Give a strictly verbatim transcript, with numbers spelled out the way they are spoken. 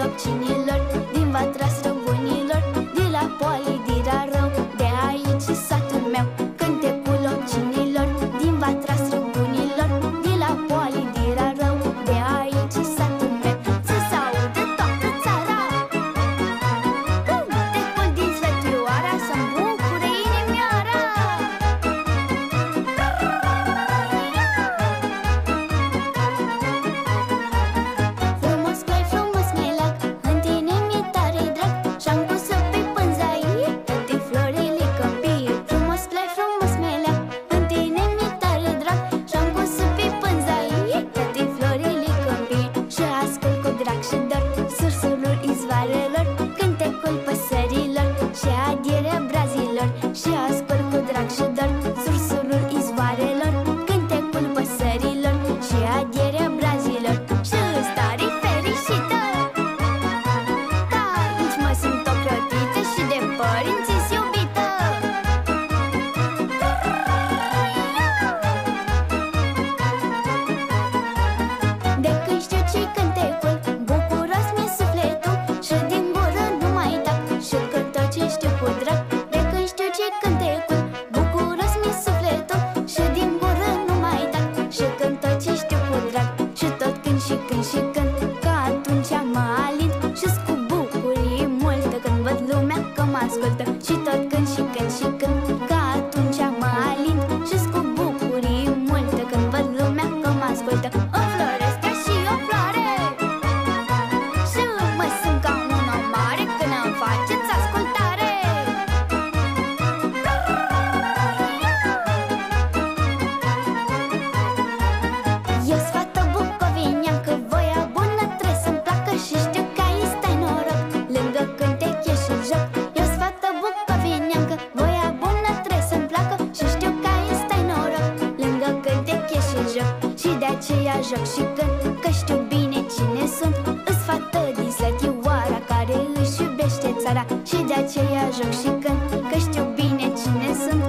loccinilor, din vatra străbunilor, de la Polidira rău, de aici e satul meu. Cântecul loccinilor, din vatra străbunilor, de la Polidira rău, de aici e satul meu. Să s-audă toată țara cântecul din Slătioara, să-mi bucure inimioara. Frumos plai, frumos meleac, în tine mi-e tare drag, și-am pus-o pe pânzaie toate florile câmpii. Frumos plai, frumos meleac, în tine mi-e tare drag, și-am pus-o pe pânzaie toate florile câmpii. Și ascult cu drag și dor sursurul izvoarelor, cântecul păsărilor și adierea brazilor. Și ascult cu drag și dor sursurul izvoarelor, cântecul păsărilor și adierea brazilor. Și stare fericită că aici mă simt ocrotită și de părinți-s iubită. De când știu ce-i cântecul, bucuros mi-e sufletul, și din gură nu mai tac, și că tot ce știu cu drag. De când știu ce-i cântecul, bucuros mi-e sufletul, și din gură nu mai tac, și când tot ce știu cu drag. Și tot când și când și când, că atunci mă alint, și-s cu bucurie multă când văd lumea că mă ascultă. Și tot când și când și când, că atunci mă alint, și-s cu bucurie multă când văd lumea că mă ascultă. Înfloresc ca și o floare și mă simt ca un om mare când îmi faceți ascultare. Eu-s fată bucovineancă, voia bună trebuie să-mi placă, și știu că aici stai noroc, lângă cântec e și joc. Eu-s fată bucovineancă, voia bună trebuie să-mi placă, și știu că aici stai noroc, lângă cântec e și joc. Și de aceea joc și cânt, că știu bine cine sunt, îs fată din Slătioara care își iubește țara. Și de aceea joc și cânt, că știu bine cine sunt,